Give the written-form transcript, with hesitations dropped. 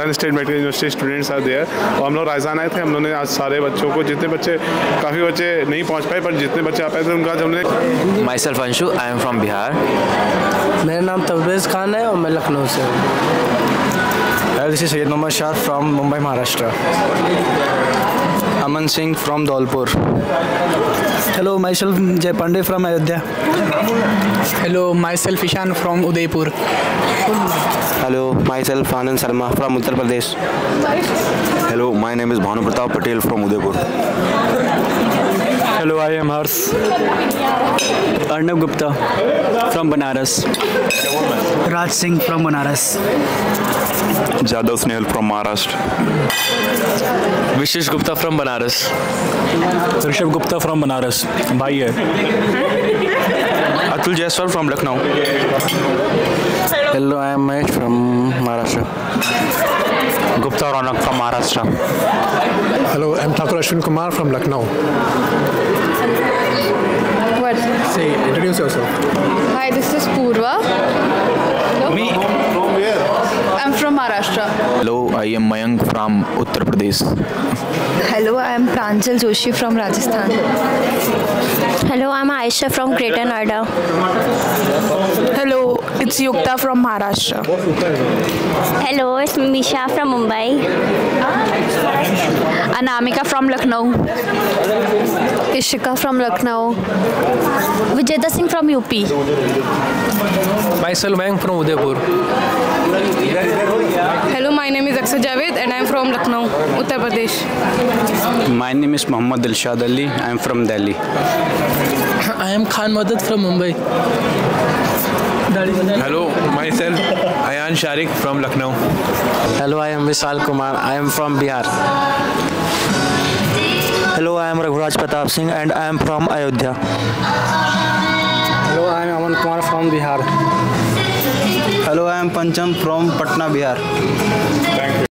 Rajasthan state medical university students are there. और हम लोग राजस्थान आए थे, हम लोगों ने आज सारे बच्चों को, जितने बच्चे, काफ़ी बच्चे नहीं पहुँच पाए पर जितने बच्चे आ पाए थे उनका हमने। Myself Anshu, I am from Bihar. मेरा नाम तबरेज़ खान है और मैं लखनऊ से हूँ। This is Syed Mohammed Shah from Mumbai Maharashtra. Aman Singh from Dholpur. Hello, myself Jay Pandey from Ayodhya. Hello, myself Ishan from Udaipur. Hello, myself Anand Sharma from Uttar Pradesh. Hello, my name is Bhanu Pratap Patel from Udaipur. Hello, I am Harsh. Arnab Gupta from Banaras. Raj Singh from Banaras. Jadhav Snehal from Maharashtra. Vishesh Gupta from Banaras. Rishabh Gupta from Banaras, भाई है। Atul Jaiswal from Lucknow. Hello, I am Mahesh from Maharashtra. Gupta Raunak from Maharashtra. Hello, I am Thakur Ashwin Kumar from Lucknow. Say, introduce yourself. Hi, this is Purva. Hello. Me. From where? I'm from Maharashtra. Hello, I am Mayank from Uttar Pradesh. Hello, I am Pranjal Joshi from Rajasthan. Hello, I'm Aisha from Greater Noida. Hello, it's Yukta from Maharashtra. Hello, it's Misha from Mumbai. Anamika from Lucknow. Ishika from Lucknow. Vijayda Singh from UP. Myself, Mayank from Udaipur. Hello, my name is Akshay Javed and I am from Lucknow, Uttar Pradesh. My name is Mohammad Dilshad Ali. I am from Delhi. I am Khan Madad from Mumbai. Hello, myself Ayan Sharik from Lucknow. Hello, I am Vishal Kumar. I am from Bihar. Hello, I am Raghuraj Pratap Singh and I am from Ayodhya. Hello, I am Aman Kumar from Bihar. Hello, I am Pancham from Patna, Bihar. Thank you.